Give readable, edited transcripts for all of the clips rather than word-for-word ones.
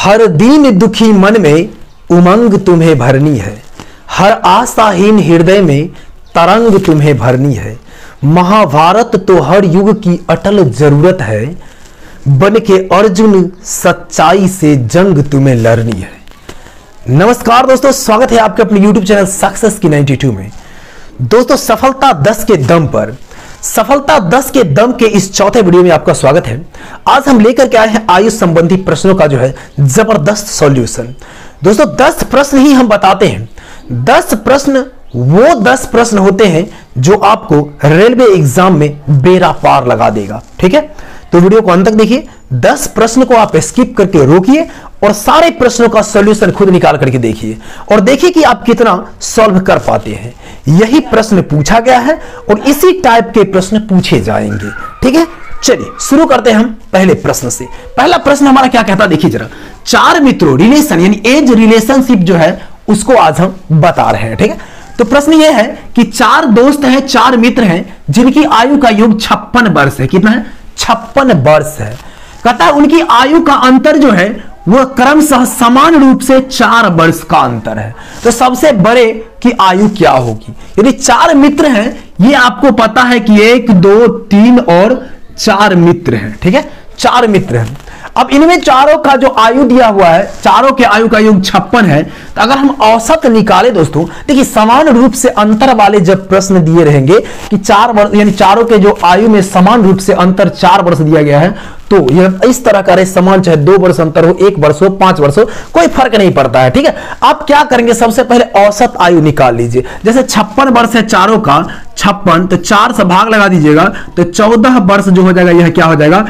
हर दीन दुखी मन में उमंग तुम्हें भरनी है, हर आशाहीन हृदय में तरंग तुम्हें भरनी है। महाभारत तो हर युग की अटल जरूरत है, बन के अर्जुन सच्चाई से जंग तुम्हें लड़नी है। नमस्कार दोस्तों, स्वागत है आपके अपने YouTube चैनल सक्सेस की 92 में। दोस्तों, सफलता 10 के दम पर, सफलता 10 के दम के इस चौथे वीडियो में आपका स्वागत है। आज हम लेकर के आए हैं आयुष संबंधी प्रश्नों का जो है जबरदस्त सॉल्यूशन। दोस्तों, 10 प्रश्न ही हम बताते हैं। 10 प्रश्न वो 10 प्रश्न होते हैं जो आपको रेलवे एग्जाम में बेड़ा पार लगा देगा। ठीक है, तो वीडियो को अंत तक देखिए। 10 प्रश्न को आप स्किप करके रोकिए और सारे प्रश्नों का सॉल्यूशन खुद निकाल करके देखिए और देखिए कि आप कितना सॉल्व कर पाते हैं। यही प्रश्न पूछा गया है और इसी टाइप के प्रश्न पूछे जाएंगे। ठीक है, चलिए शुरू करते हैं हम पहले प्रश्न से। पहला प्रश्न हमारा क्या कहता है, देखिए जरा। 4 मित्रों, रिलेशन यानी एज रिलेशनशिप जो है उसको आज हम बता रहे हैं। ठीक है, तो प्रश्न यह है कि 4 दोस्त हैं, 4 मित्र हैं जिनकी आयु का योग 56 वर्ष है। कितना है? 56 वर्ष है। कहता है उनकी आयु का अंतर जो है वह क्रमशः समान रूप से 4 वर्ष का अंतर है। तो सबसे बड़े की आयु क्या होगी? यदि 4 मित्र हैं, ये आपको पता है कि 1, 2, 3 और 4 मित्र हैं। ठीक है, 4 मित्र हैं। अब इनमें चारों का जो आयु दिया हुआ है, चारों के आयु का योग 56 है। तो अगर हम औसत निकाले दोस्तों, देखिए समान रूप से अंतर वाले जब प्रश्न दिए रहेंगे कि 4 वर्ष यानी चारों के जो आयु में समान रूप से अंतर 4 वर्ष दिया गया है, तो यह इस तरह का रहे समान, चाहे 2 वर्ष अंतर हो, 1 वर्ष हो, 5 वर्ष हो, कोई फर्क नहीं पड़ता है। ठीक है, आप क्या करेंगे, सबसे पहले औसत आयु निकाल लीजिए। जैसे 56 वर्ष है चारों का, 56 तो 4 से भाग लगा दीजिएगा तो 14 वर्ष जो हो जाएगा, यह क्या हो जाएगा?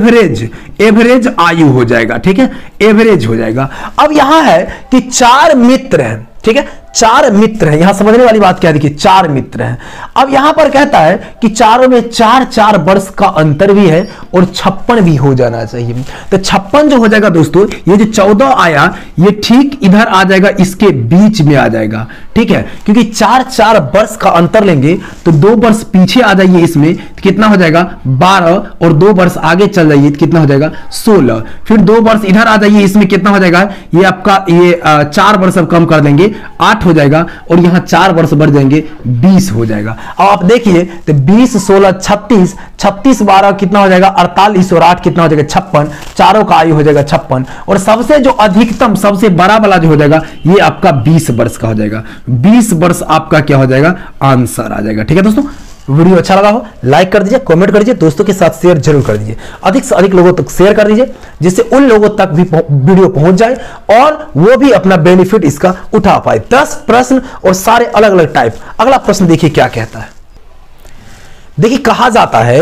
एवरेज आयु हो जाएगा। ठीक है, एवरेज हो जाएगा। अब यहां है कि 4 मित्र हैं। ठीक है, 4 मित्र हैं। यहां समझने वाली बात क्या है, देखिए 4 मित्र हैं। अब यहां पर कहता है कि चारों में 4-4 वर्ष का अंतर भी है और 56 भी हो जाना चाहिए। तो 56 जो हो जाएगा दोस्तों, ये जो 14 आया ये ठीक इधर आ जाएगा, इसके बीच में आ जाएगा। ठीक है, क्योंकि 4-4 वर्ष का अंतर लेंगे तो 2 वर्ष पीछे आ जाइए, इसमें तो कितना हो जाएगा? 12 और 2 वर्ष आगे चल जाइए तो कितना हो जाएगा? 16। फिर 2 वर्ष इधर आ जाइए, इसमें कितना हो जाएगा? ये आपका ये 4 वर्ष अब कम कर देंगे, 8 हो जाएगा और यहां 4 वर्ष बढ़ जाएंगे, 20 हो जाएगा। अब आप देखिए तो 20, 16, 36, 36, 12 कितना हो जाएगा? 48 और 8 कितना हो जाएगा? 56। चारों का आयु हो जाएगा 56 और सबसे जो अधिकतम सबसे बड़ा वाला जो हो जाएगा ये आपका 20 वर्ष का हो जाएगा। 20 वर्ष आपका क्या हो जाएगा? आंसर आ जाएगा। ठीक है दोस्तों, वीडियो अच्छा लगा हो लाइक कर दीजिए, कमेंट कर दीजिए, दोस्तों के साथ शेयर जरूर कर दीजिए। अधिक से अधिक लोगों तक शेयर कर दीजिए जिससे उन लोगों तक भी वीडियो पहुंच जाए और वो भी अपना बेनिफिट इसका उठा पाए। 10 प्रश्न और सारे अलग अलग टाइप। अगला प्रश्न देखिए क्या कहता है। देखिए, कहा जाता है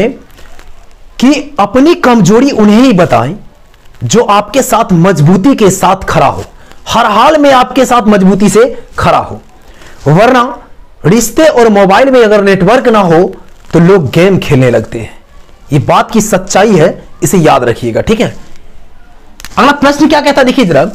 कि अपनी कमजोरी उन्हें ही बताएं जो आपके साथ मजबूती के साथ खड़ा हो, हर हाल में आपके साथ मजबूती से खड़ा हो, वरना रिश्ते और मोबाइल में अगर नेटवर्क ना हो तो लोग गेम खेलने लगते हैं। ये बात की सच्चाई है, इसे याद रखिएगा। ठीक है, अगला प्रश्न क्या कहता है देखिए जरा।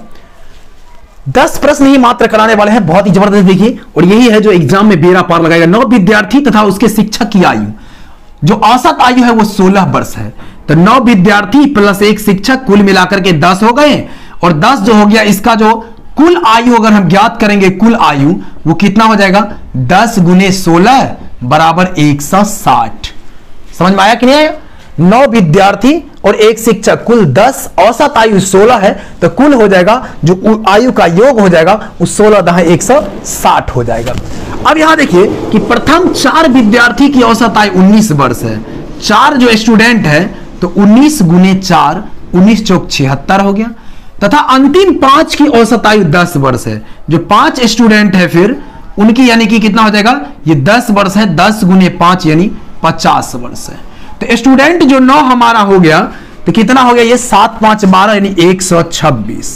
10 प्रश्न ही मात्र कराने वाले हैं, बहुत ही जबरदस्त देखिए, और यही है जो एग्जाम में बेड़ा पार लगाएगा। 9 विद्यार्थी तथा उसके शिक्षक की आयु, जो औसत आयु है वो 16 वर्ष है। तो 9 विद्यार्थी प्लस 1 शिक्षक, कुल मिलाकर के 10 हो गए और 10 जो हो गया, इसका जो कुल आयु अगर हम ज्ञात करेंगे, कुल आयु वो कितना हो जाएगा? 10 × 16 बराबर 160। समझ में आया कि नहीं आया? 9 विद्यार्थी और 1 शिक्षक, कुल 10, औसत आयु 16 है तो कुल हो जाएगा जो आयु का योग हो जाएगा वो 16 × 160 हो जाएगा। अब यहां देखिए कि प्रथम 4 विद्यार्थी की औसत आयु 19 वर्ष है। 4 जो स्टूडेंट है तो 19 × 4, 19 चौक 76 हो गया। तथा अंतिम 5 की औसत आयु 10 वर्ष है। जो 5 स्टूडेंट है फिर उनकी यानी कि कितना हो जाएगा? ये 10 वर्ष है, 10 × 5 यानी 50 वर्ष है। तो स्टूडेंट जो 9 हमारा हो गया तो कितना हो गया? ये 7, 5, 12 यानी 126।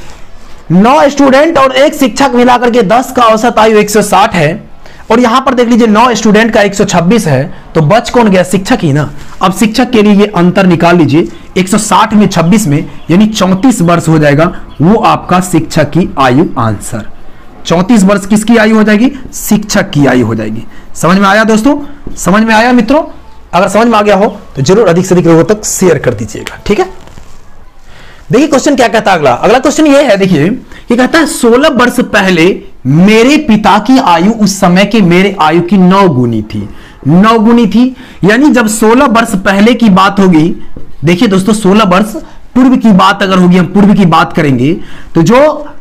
9 स्टूडेंट और 1 शिक्षक मिलाकर के 10 का औसत आयु 160 है और यहां पर देख लीजिए 9 स्टूडेंट का 126 है तो बच कौन गया? शिक्षक ही ना। अब शिक्षक के लिए ये अंतर निकाल लीजिए, 160 में 26 में यानी 34 वर्ष हो जाएगा, वो आपका शिक्षक की आयु आंसर। 34 वर्ष किसकी आयु हो जाएगी? शिक्षक की आयु हो जाएगी। समझ में आया दोस्तों? समझ में आया मित्रों? अगर समझ में आ गया हो तो जरूर अधिक से अधिक लोगों तक शेयर कर दीजिएगा। ठीक है, देखिए क्वेश्चन क्या कहता है, अगला क्वेश्चन ये है, देखिए ये कहता है 16 वर्ष पहले मेरे पिता की आयु उस समय के मेरे आयु की 9 गुनी थी। 9 गुनी थी, यानी जब 16 वर्ष पहले की बात होगी, देखिए दोस्तों 16 वर्ष पूर्व की बात अगर होगी, हम पूर्व की बात करेंगे, तो जो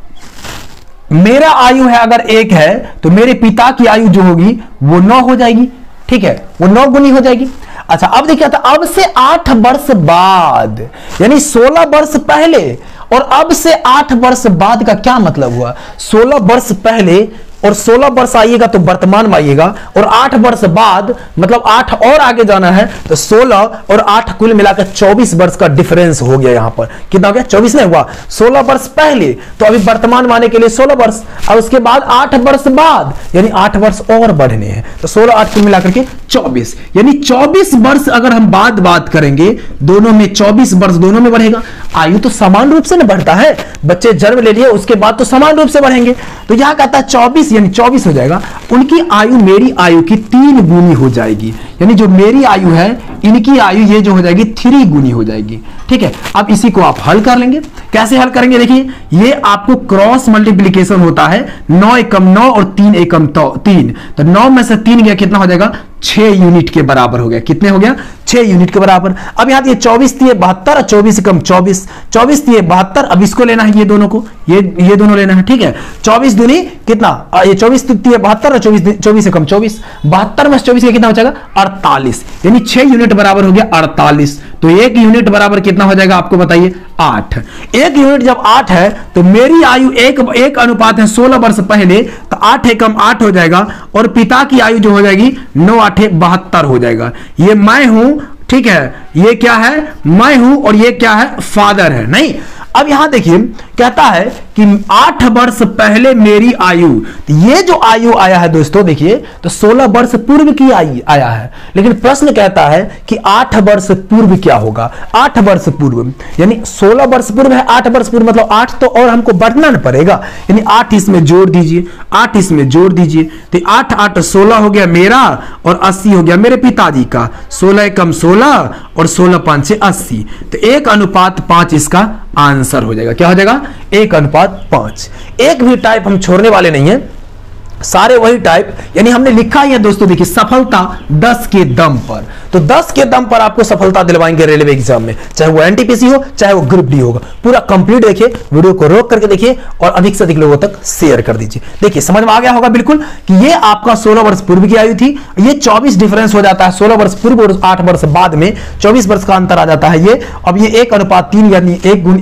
मेरा आयु है अगर 1 है तो मेरे पिता की आयु जो होगी वो 9 हो जाएगी, ठीक है, वो 9 गुनी हो जाएगी। अच्छा अब देखिए था, अब से 8 वर्ष बाद, यानी 16 वर्ष पहले और अब से 8 वर्ष बाद का क्या मतलब हुआ? 16 वर्ष पहले और 16 वर्ष आइएगा तो वर्तमान में आइएगा, और 8 वर्ष बाद मतलब 8 और आगे जाना है, तो 16 और 8 कुल मिलाकर 24 वर्ष का डिफरेंस हो गया। यहां पर कितना हो गया? 24 नहीं हुआ, 16 वर्ष पहले, तो अभी वर्तमान माने के लिए 16 वर्ष, और उसके बाद 8 वर्ष बाद, यानी 8 वर्ष और बढ़ने हैं, तो 16 8 कुल मिलाकर के 24, यानी 24 वर्ष अगर हम बात करेंगे, दोनों में 24 वर्ष दोनों में बढ़ेगा। आयु तो समान रूप से न बढ़ता है, बच्चे जन्म ले लिए उसके बाद तो समान रूप से बढ़ेंगे, तो यहां कहता है 24 यानी 24 हो जाएगा। उनकी आयु मेरी आयु की 3 गुनी हो जाएगी, यानी जो मेरी आयु है इनकी आयु ये जो हो जाएगी 3 गुनी हो जाएगी, ठीक है। अब इसी को आप हल कर लेंगे, कैसे हल करेंगे? देखिए ये आपको क्रॉस मल्टीप्लीकेशन होता है, 9 एकम 9 और 3 एकम 3, तो 9 में से 3 गया कितना हो जाएगा? 6 यूनिट के बराबर हो गया। कितने हो गया? 6 यूनिट के बराबर। अब यहां ये 24 3 72 और 24 एकम 24, 24 3 72, अब इसको लेना है, ये दोनों को, ये दोनों लेना है, ठीक है। 24 दूनी कितना? ये 24 3 72 और 24 एकम 24, 72 में 24 कितना हो जाएगा? 48, यानी 6 यूनिट बराबर हो गया 48, तो 1 यूनिट बराबर कितना हो जाएगा आपको बताइए? 8। 1 यूनिट जब 8 है तो मेरी आयु 1 अनुपात है 16 वर्ष पहले, तो 8 एकम 8 हो जाएगा, और पिता की आयु जो हो जाएगी 9 8 72 हो जाएगा। ये मैं हूं, ठीक है, ये क्या है? मैं हूं, और ये क्या है? फादर है, नहीं। अब यहां देखिए कहता है कि 8 वर्ष पहले मेरी आयु, तो ये जो आयु आया है दोस्तों देखिए, तो 16 वर्ष पूर्व की आयु आया है, लेकिन प्रश्न कहता है कि 8 वर्ष पूर्व क्या होगा? 8 वर्ष पूर्व यानी 16 वर्ष पूर्व है, 8 वर्ष पूर्व मतलब 8 तो और हमको बढ़ना न पड़ेगा, यानी 8 इसमें जोड़ दीजिए, 8 इसमें जोड़ दीजिए, तो 8 8 16 हो गया मेरा, और 80 हो गया मेरे पिताजी का। 16 एकम 16 और 16 5 से 80, तो 1 अनुपात 5 इसका आंसर हो जाएगा। क्या हो जाएगा? 1 अनुपात 5। एक भी टाइप हम छोड़ने वाले नहीं है, सारे वही टाइप, यानी हमने लिखा ही है दोस्तों, देखिए सफलता 10 के दम पर, तो 10 के दम पर आपको सफलता दिलवाएंगे रेलवे एग्जाम में, चाहे वो एनटीपीसी हो चाहे वो ग्रुप डी होगा। पूरा कंप्लीट देखिए, वीडियो को रोक करके देखिए और अधिक से अधिक लोगों तक शेयर कर दीजिए। देखिए समझ में आ गया होगा बिल्कुल कि ये आपका 16 वर्ष पूर्व की आयु थी, ये 24 डिफरेंस हो जाता है, 16 वर्ष पूर्व और 8 वर्ष बाद में 24 वर्ष का अंतर आ जाता है ये। अब ये 1 अनुपात 3 यानी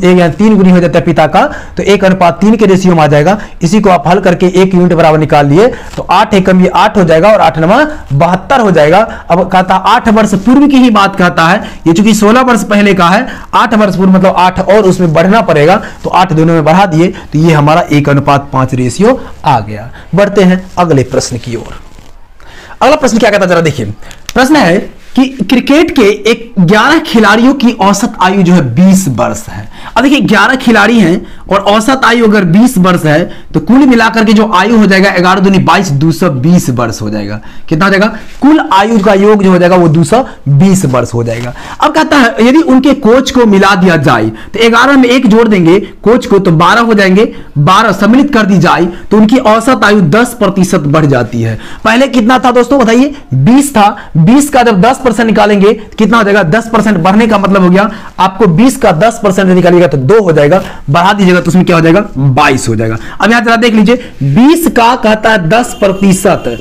3 गुनी हो जाता है पिता का, तो 1 अनुपात 3 के रेशियो में आ जाएगा। इसी को आप हल करके 1 यूनिट बराबर निकाल लिए, तो 8 एकम ये 8 हो जाएगा, और 8 9 72 हो जाएगा। अब कहता 8 वर्ष पूर्व की ही बात कहता है, ये चूंकि 16 वर्ष पहले का है, 8 वर्ष पूर्व मतलब 8 और उसमें बढ़ना पड़ेगा, तो 8 दोनों में बढ़ा दिए, तो ये हमारा 1 अनुपात 5 रेशियो आ गया। बढ़ते हैं अगले प्रश्न की ओर। अगला प्रश्न क्या कहता है जरा देखिए, प्रश्न है कि क्रिकेट के 11 खिलाड़ियों की औसत आयु जो है 20 वर्ष है। अब देखिए 11 खिलाड़ी हैं और औसत आयु अगर 20 वर्ष है, तो कुल मिलाकर के जो आयु हो जाएगा 11 दूनी 22 220 वर्ष हो जाएगा। कितना हो जाएगा? कुल आयु का योग जो हो जाएगा वो 220 वर्ष हो जाएगा। अब कहता है यदि उनके कोच को मिला दिया जाए, तो 11 में 1 जोड़ देंगे कोच को, तो 12 हो जाएंगे, 12 सम्मिलित कर दी जाए तो उनकी औसत आयु 10% बढ़ जाती है। पहले कितना था दोस्तों बताइए? 20 था, 20 का जब 10% निकालेंगे कितना हो जाएगा? 10% बढ़ने का मतलब हो गया आपको 20 का 10% निकालिएगा तो 2 हो जाएगा, बढ़ा दीजिएगा तो उसमें क्या हो जाएगा? 22 हो जाएगा। अब यहां जरा देख लीजिए, 20 का कहता है 10%,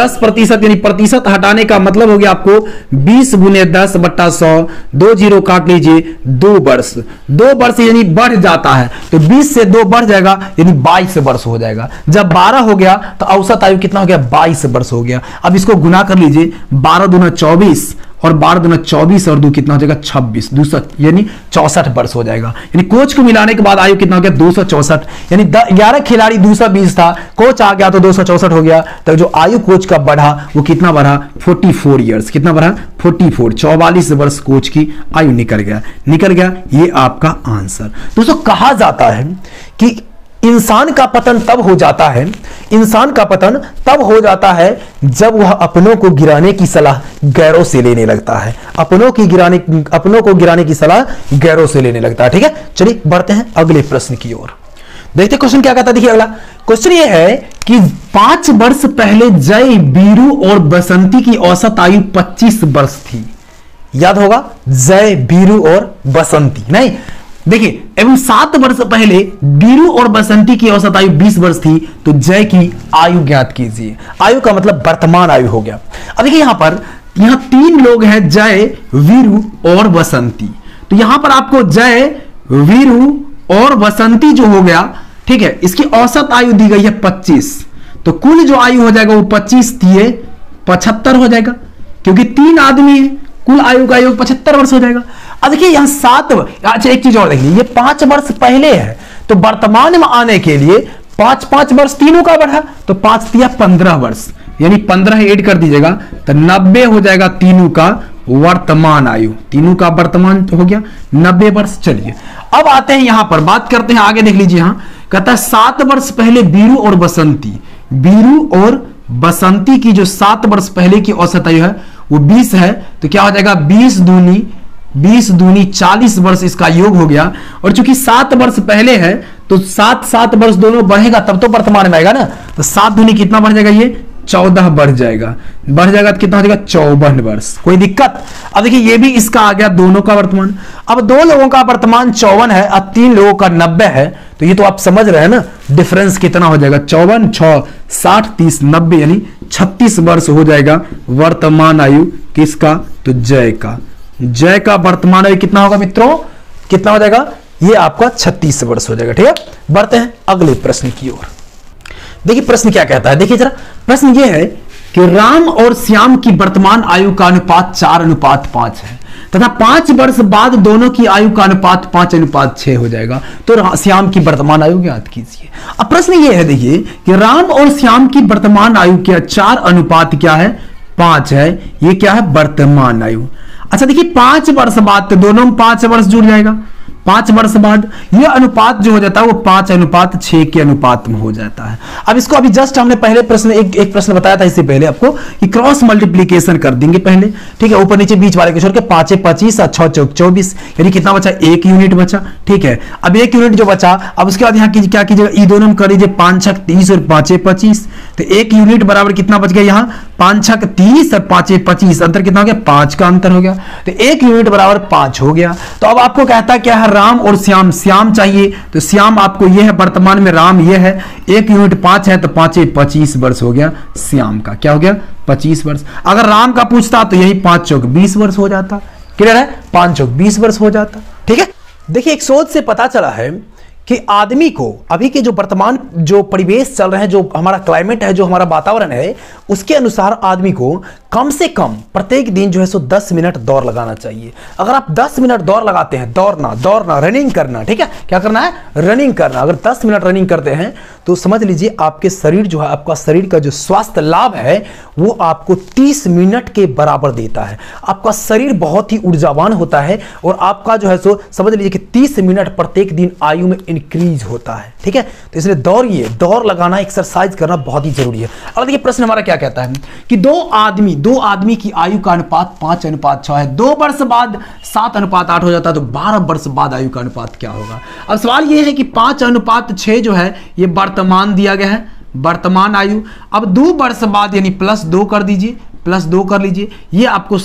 10% यानी प्रतिशत हटाने का मतलब हो गया आपको 20 गुने 10 बट्टा 100, 2 जीरो काट लीजिए, 2 वर्ष, 2 वर्ष यानी बढ़ जाता है, तो 20 से 2 बढ़ जाएगा यानी 22 वर्ष हो जाएगा। जब 12 हो गया तो औसत आयु कितना हो गया? 22 वर्ष हो गया। अब इसको गुना कर लीजिए, 12 दूना 24 और 12 दूना 24 और 2 कितना हो जाएगा? 26, 200 यानी 64 वर्ष हो जाएगा। यानी कोच को मिलाने के बाद आयु कितना हो गया? 264, यानी 11 खिलाड़ी 220 था, कोच आ गया तो 264 हो गया, तो जो आयु कोच का बढ़ा वो कितना बढ़ा? 44 ईयर्स। कितना बढ़ा? 44, 44 वर्ष कोच की आयु निकल गया। ये आपका आंसर। दोस्तों कहा जाता है कि इंसान का पतन तब हो जाता है, इंसान का पतन तब हो जाता है जब वह अपनों को गिराने की सलाह गैरों से लेने लगता है। अपनों को गिराने की सलाह गैरों से लेने लगता है। ठीक है, चलिए बढ़ते हैं अगले प्रश्न की ओर। देखते क्वेश्चन क्या कहता है। देखिए अगला क्वेश्चन ये है कि 5 वर्ष पहले जय, बीरू और बसंती की औसत आयु 25 वर्ष थी। याद होगा, जय, बीरू और बसंती, नहीं देखिए, एवं 7 वर्ष पहले बीरू और बसंती की औसत आयु 20 वर्ष थी, तो जय की आयु ज्ञात कीजिए। आयु का मतलब वर्तमान आयु हो गया। अब देखिए यहां 3 लोग हैं, जय, वीरू और बसंती। तो यहां पर आपको जय, वीरू और बसंती जो हो गया, ठीक है, इसकी औसत आयु दी गई है 25। तो कुल जो आयु हो जाएगा वो 25 दिए 75 हो जाएगा, क्योंकि 3 आदमी है, कुल आयु का योग 75 वर्ष हो जाएगा। अब देखिए यहां 7, अच्छा एक चीज और देख लीजिए, ये 5 वर्ष पहले है, तो वर्तमान में आने के लिए 5 वर्ष तीनों का बढ़ा, तो 5 दिया 15 वर्ष, यानी 15 ऐड कर दीजिएगा तो 90 हो जाएगा तीनों का वर्तमान आयु। तीनों का वर्तमान हो गया 90 वर्ष। चलिए अब आते हैं यहां पर, बात करते हैं आगे, देख लीजिए यहां कहता है 7 वर्ष पहले बीरू और बसंती, बीरू और बसंती की जो 7 वर्ष पहले की औसत आयु है वो 20 है, तो क्या हो जाएगा 20 दूनी 40 वर्ष इसका योग हो गया। और चूंकि 7 वर्ष पहले है तो 7 वर्ष दोनों बढ़ेगा तब तो वर्तमान में आएगा ना, तो 7 दूनी कितना बढ़ जाएगा, ये 14 बढ़ जाएगा तो कितना हो जाएगा 54 वर्ष। कोई दिक्कत? अब देखिए ये भी इसका आ गया दोनों का वर्तमान। अब 2 लोगों का वर्तमान 54 है, अब 3 लोगों का 90 है, तो ये तो आप समझ रहे हैं ना डिफरेंस कितना हो जाएगा, 54, 6, 60, 30, 90 यानी 36 वर्ष हो जाएगा वर्तमान आयु किसका, तो जय का। जय का वर्तमान आयु कितना होगा मित्रों, कितना हो जाएगा, ये आपका 36 वर्ष हो जाएगा। ठीक है, बढ़ते हैं अगले प्रश्न की ओर। देखिए प्रश्न क्या कहता है, देखिए जरा प्रश्न ये है कि राम और श्याम की वर्तमान आयु का अनुपात 4:5 है तथा 5 वर्ष बाद दोनों की आयु का अनुपात 5:6 हो जाएगा, तो श्याम की वर्तमान आयु ज्ञात कीजिए। अब प्रश्न ये है देखिए कि राम और श्याम की वर्तमान आयु क्या 4 क्या है 5 है, ये क्या है वर्तमान आयु। अच्छा देखिए 5 वर्ष बाद तो दोनों में 5 वर्ष जुड़ जाएगा, 5 वर्ष बाद यह अनुपात जो हो जाता है वो 5:6 के अनुपात में हो जाता है। अब इसको अभी जस्ट हमने पहले प्रश्न एक प्रश्न बताया था इससे पहले आपको कि क्रॉस मल्टीप्लीकेशन कर देंगे पहले, ठीक है, ऊपर नीचे बीच वाले को छोड़ के 5 25 और 6 चौक 24, यानी कितना बचा 1 यूनिट बचा। ठीक है, अब 1 यूनिट जो बचा, अब उसके बाद यहाँ क्या कीजिएगा, ई दोनों में कर लीजिए 5 6 30 और 5 25, तो 1 यूनिट बराबर कितना बच गया, यहाँ 5 6 30 और 5 25, अंतर कितना हो गया 5 का अंतर हो गया, तो 1 यूनिट बराबर 5 हो गया। तो अब आपको कहता क्या है राम और श्याम, श्याम चाहिए तो श्याम आपको यह है वर्तमान में, राम यह है, 1 यूनिट 5 है तो 5 25 वर्ष हो गया श्याम का, क्या हो गया 25 वर्ष। अगर राम का पूछता तो यही 5 चौक 20 वर्ष हो जाता, क्लियर है, 5 चौक 20 वर्ष हो जाता। ठीक है, देखिए एक शोध से पता चला है कि आदमी को अभी के जो वर्तमान जो परिवेश चल रहे हैं, जो हमारा क्लाइमेट है, जो हमारा वातावरण है, उसके अनुसार आदमी को कम से कम प्रत्येक दिन जो है सो 10 मिनट दौड़ लगाना चाहिए। अगर आप 10 मिनट दौड़ लगाते हैं, दौड़ना रनिंग करना, ठीक है, क्या करना है रनिंग करना, अगर 10 मिनट रनिंग करते हैं तो समझ लीजिए आपके शरीर जो है, आपका शरीर का जो स्वास्थ्य लाभ है वो आपको 30 मिनट के बराबर देता है। आपका शरीर बहुत ही ऊर्जावान होता है और आपका जो है सो समझ लीजिए कि 30 मिनट प्रत्येक दिन आयु में इंक्रीज होता है। ठीक है, तो इसलिए दौड़िए, दौड़ लगाना, एक्सरसाइज करना बहुत ही जरूरी है। और देखिए प्रश्न हमारा क्या कहता है कि दो आदमी की आयु का अनुपात 5:6 है, 2 वर्ष बाद 7:8 हो जाता है, तो 12 वर्ष बाद आयु का अनुपात क्या होगा। अब सवाल यह है कि 5:6 जो है ये वर्तमान दिया गया है, वर्तमान आयु। अब 2 वर्ष बाद यानी +2 कर दीजिए, +2 कर लीजिए, ये आपको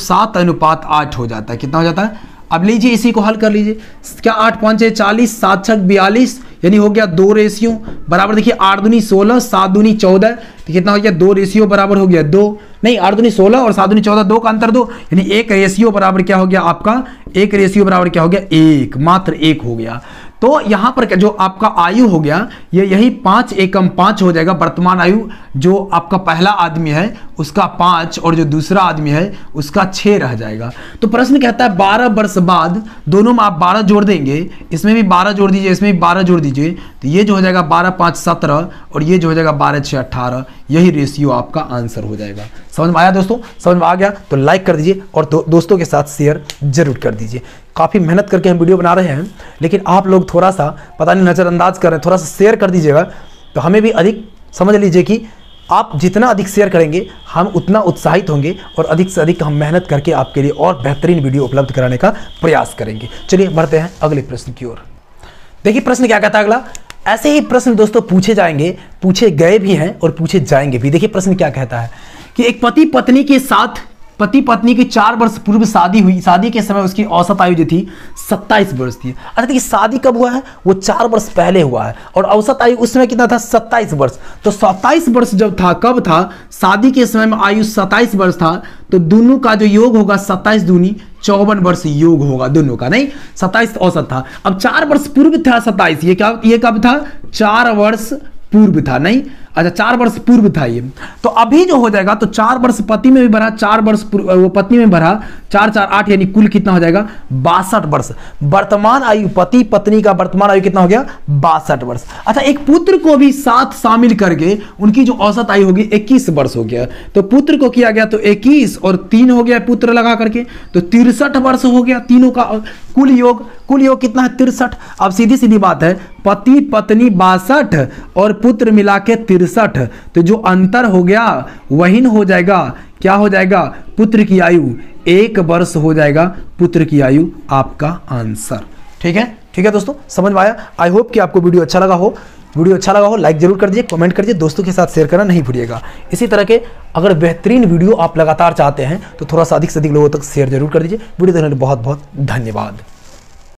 7:8 हो जाता है। कितना हो जाता है, अब लीजिए इसी को हल कर लीजिए, क्या 8 5 40, 7 6 42, यानी हो गया 2 रेशियो बराबर, देखिए 8 दूनी 16, 7 दूनी 14, तो कितना हो गया 2 रेशियो बराबर हो गया 2, नहीं 8 दूनी 16 और 7 दूनी 14, 2 का अंतर 2, यानी 1 रेशियो बराबर क्या हो गया आपका, 1 रेशियो बराबर क्या हो गया 1, मात्र 1 हो गया। तो यहां पर जो आपका आयु हो गया ये यही 5 एकम 5 हो जाएगा। वर्तमान आयु जो आपका पहला आदमी है उसका 5 और जो दूसरा आदमी है उसका 6 रह जाएगा। तो प्रश्न कहता है 12 वर्ष बाद, दोनों में आप 12 जोड़ देंगे, इसमें भी 12 जोड़ दीजिए, इसमें भी 12 जोड़ दीजिए, तो ये जो हो जाएगा 12 5 17 और ये जो हो जाएगा 12 6 18, यही रेशियो आपका आंसर हो जाएगा। समझ में आया दोस्तों? समझ में आ गया तो लाइक कर दीजिए और दोस्तों के साथ शेयर जरूर कर दीजिए। काफ़ी मेहनत करके हम वीडियो बना रहे हैं, लेकिन आप लोग थोड़ा सा पता नहीं नज़रअंदाज कर रहे हैं, थोड़ा सा शेयर कर दीजिएगा तो हमें भी अधिक, समझ लीजिए कि आप जितना अधिक शेयर करेंगे हम उतना उत्साहित होंगे और अधिक से अधिक हम मेहनत करके आपके लिए और बेहतरीन वीडियो उपलब्ध कराने का प्रयास करेंगे। चलिए बढ़ते हैं अगले प्रश्न की ओर। देखिए प्रश्न क्या कहता है अगला। ऐसे ही प्रश्न दोस्तों पूछे जाएंगे, पूछे गए भी हैं और पूछे जाएंगे भी। देखिए प्रश्न क्या कहता है कि एक पति पत्नी की 4 वर्ष पूर्व शादी हुई। शादी के समय उसकी औसत आयु जो थी 27 वर्ष थी। अच्छा देखिए शादी कब हुआ है? वो 4 वर्ष पहले हुआ है और औसत आयु उस समय कितना था? 27 वर्ष। तो 27 वर्ष जब था, कब था? शादी के समय में आयु 27 वर्ष था, तो दोनों का जो योग होगा 27 दूनी 54 वर्ष योग होगा दोनों का, नहीं 27 औसत था। अब 4 वर्ष पूर्व था 27, ये कब था? 4 वर्ष पूर्व था, नहीं अच्छा 4 वर्ष पूर्व था ये। तो अभी जो हो जाएगा तो 4 वर्ष पति में भी भरा, 4 वर्ष वो पत्नी में भरा, 4 4 8 यानी कुल कितना हो जाएगा? 62 वर्ष। वर्तमान आयु पति पत्नी का वर्तमान आयु कितना हो गया? 62 वर्ष। अच्छा एक पुत्र को भी साथ शामिल करके उनकी जो औसत आयु होगी 21 वर्ष हो गया। तो पुत्र को किया गया तो 21 और 3 हो गया पुत्र लगा करके तो 63 वर्ष हो गया तीनों का कुल योग कितना है? 63। अब सीधी सीधी बात है, पति पत्नी 62 और पुत्र मिला के 63, तो जो अंतर हो गया वही हो जाएगा, क्या हो जाएगा? पुत्र की आयु 1 वर्ष हो जाएगा, पुत्र की आयु आपका आंसर। ठीक है दोस्तों, समझ में आया? आई होप कि आपको वीडियो अच्छा लगा हो। लाइक जरूर कर दीजिए, कमेंट कर दीजिए, दोस्तों के साथ शेयर करना नहीं भूलिएगा। इसी तरह के अगर बेहतरीन वीडियो आप लगातार चाहते हैं तो थोड़ा सा अधिक से अधिक लोगों तक शेयर जरूर कर दीजिए। वीडियो देखने के लिए बहुत बहुत धन्यवाद।